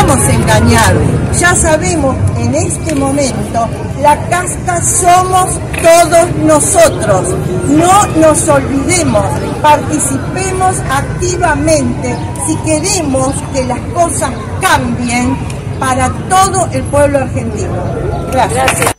vamos a engañar. Ya sabemos, en este momento, la casta somos todos nosotros. No nos olvidemos, participemos activamente si queremos que las cosas cambien para todo el pueblo argentino. Gracias.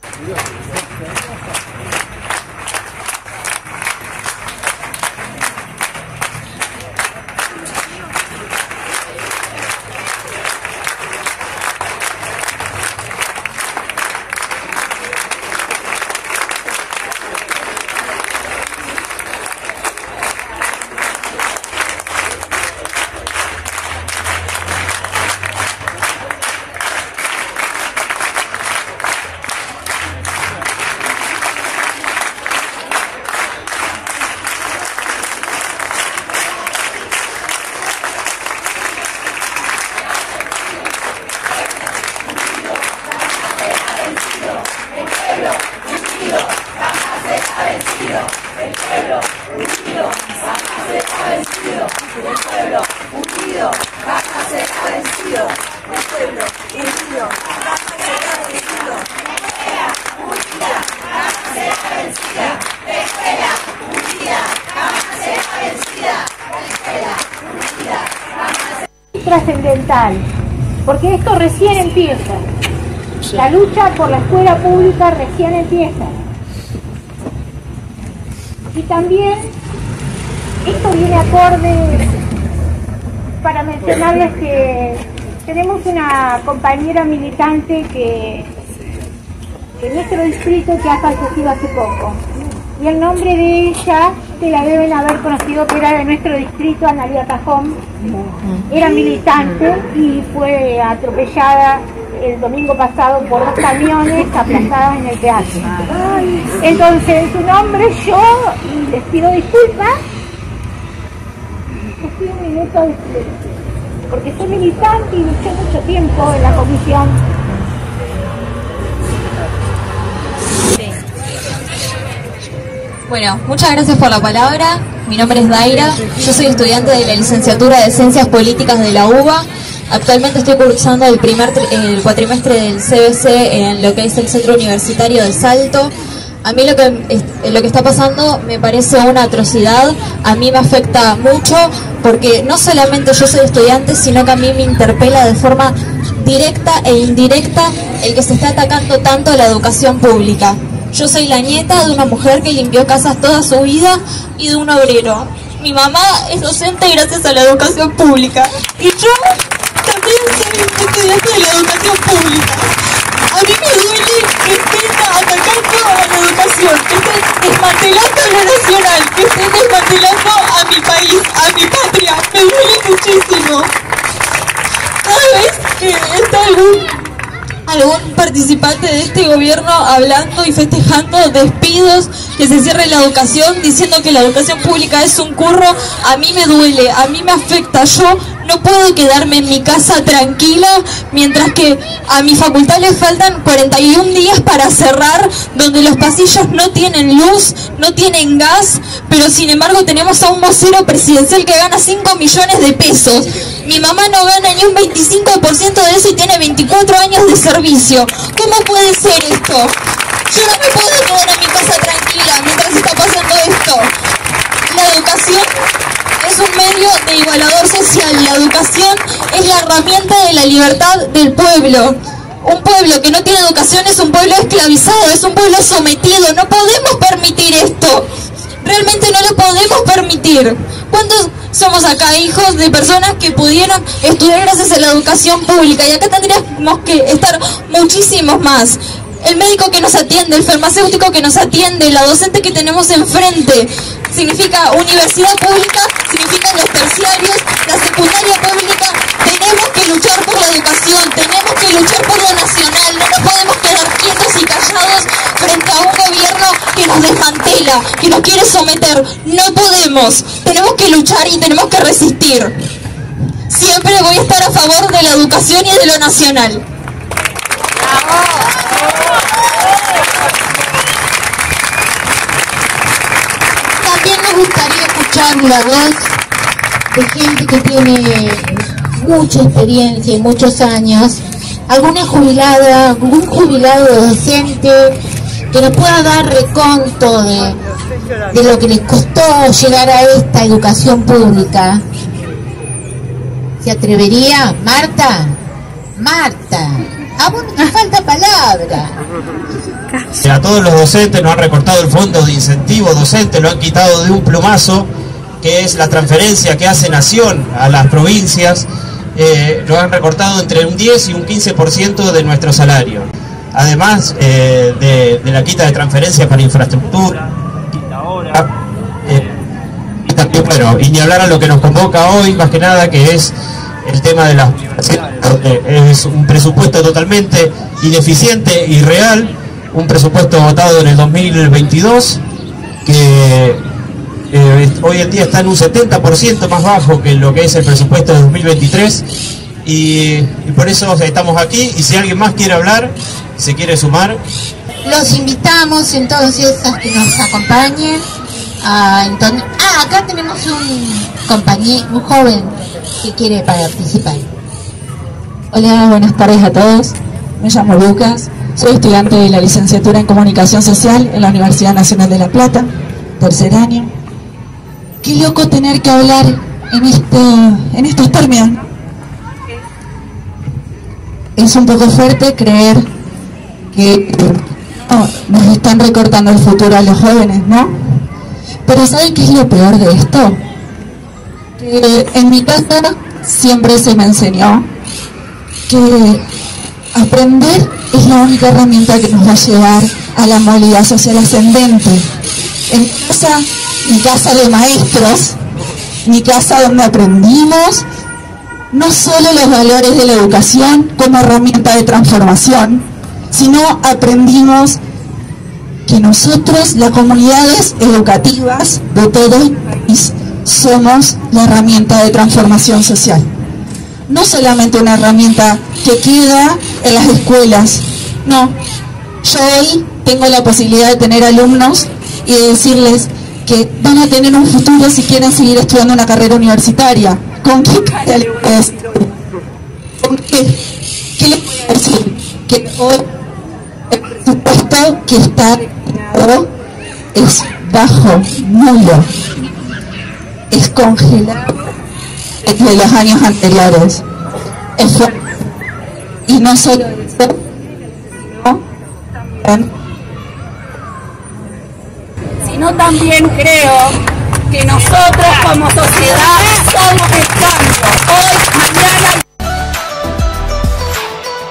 Trascendental, porque esto recién empieza. La lucha por la escuela pública recién empieza. Y también esto viene acorde para mencionarles que tenemos una compañera militante que en nuestro distrito que ha fallecido hace poco. Y el nombre de ella, que la deben haber conocido, que era de nuestro distrito, Analia Cajón. Era militante y fue atropellada el domingo pasado por 2 camiones aplazadas en el peaje. Entonces, en su nombre yo les pido disculpas. Les pido un minuto de silencio, porque soy militante y luché mucho tiempo en la comisión. Bueno, muchas gracias por la palabra. Mi nombre es Daira, yo soy estudiante de la licenciatura de Ciencias Políticas de la UBA. Actualmente estoy cursando el cuatrimestre del CBC en lo que es el Centro Universitario de Salto. A mí lo que está pasando me parece una atrocidad, a mí me afecta mucho porque no solamente yo soy estudiante, sino que a mí me interpela de forma directa e indirecta el que se está atacando tanto a la educación pública. Yo soy la nieta de una mujer que limpió casas toda su vida y de un obrero. Mi mamá es docente gracias a la educación pública. Y yo también soy estudiante de la educación pública. A mí me duele que estén atacando a la educación, que estén desmantelando a lo nacional, que estén desmantelando a mi país, a mi patria. Me duele muchísimo. Cada vez que está algún participante de este gobierno hablando y festejando despidos, que se cierre la educación, diciendo que la educación pública es un curro, a mí me duele, a mí me afecta. Yo no puedo quedarme en mi casa tranquila mientras que a mi facultad le faltan 41 días para cerrar, donde los pasillos no tienen luz, no tienen gas, pero sin embargo tenemos a un vocero presidencial que gana 5 millones de pesos. Mi mamá no gana ni un 25% de eso y tiene 24 años de servicio. ¿Cómo puede ser esto? Yo no me puedo quedar en mi casa tranquila mientras está pasando esto. La educación es un medio de igualador social. La educación es la herramienta de la libertad del pueblo. Un pueblo que no tiene educación es un pueblo esclavizado, es un pueblo sometido. No podemos permitir esto. Realmente no lo podemos permitir. ¿Cuántos somos acá hijos de personas que pudieron estudiar gracias a la educación pública? Y acá tendríamos que estar muchísimos más. El médico que nos atiende, el farmacéutico que nos atiende, la docente que tenemos enfrente. Significa universidad pública, significa los terciarios, la secundaria pública. Tenemos que luchar por la educación, tenemos que luchar por lo nacional. No nos podemos quedar quietos y callados frente a un gobierno que nos desmantela, que nos quiere someter. No podemos, tenemos que luchar y tenemos que resistir. Siempre voy a estar a favor de la educación y de lo nacional. También me gustaría escuchar la voz de gente que tiene mucha experiencia y muchos años, alguna jubilada, algún jubilado docente que nos pueda dar reconto de lo que les costó llegar a esta educación pública. ¿Se atrevería? Marta, a vos no te falta palabra. A todos los docentes nos han recortado el fondo de incentivo docente, lo han quitado de un plumazo, que es la transferencia que hace Nación a las provincias. Lo han recortado entre un 10 y un 15% de nuestro salario. Además de la quita de transferencia para infraestructura, y también, bueno, y ni hablar a lo que nos convoca hoy, más que nada, que es el tema de las es un presupuesto totalmente ineficiente y irreal, un presupuesto votado en el 2022 que hoy en día está en un 70% más bajo que lo que es el presupuesto de 2023 y por eso estamos aquí. Y si alguien más quiere hablar, se quiere sumar, los invitamos entonces a que nos acompañen. Acá tenemos un joven que quiere participar. Hola, buenas tardes a todos. Me llamo Lucas, soy estudiante de la licenciatura en Comunicación Social en la Universidad Nacional de La Plata, tercer año. Qué loco tener que hablar en estos términos. Es un poco fuerte creer que nos están recortando el futuro a los jóvenes, ¿no? Pero ¿saben qué es lo peor de esto? Que en mi casa siempre se me enseñó que aprender es la única herramienta que nos va a llevar a la movilidad social ascendente. En mi casa de maestros, mi casa donde aprendimos no solo los valores de la educación como herramienta de transformación, sino aprendimos que nosotros, las comunidades educativas de todo el país, somos la herramienta de transformación social. No solamente una herramienta que queda en las escuelas, no. Yo hoy tengo la posibilidad de tener alumnos y de decirles que van a tener un futuro si quieren seguir estudiando una carrera universitaria. ¿Con qué cara le voy a decir? ¿Con qué? ¿Qué le voy a decir? Que hoy el presupuesto que está destinado es bajo, nulo, es congelado de los años anteriores. Y no solo eso, sino también creo que nosotros como sociedad somos el cambio, hoy, mañana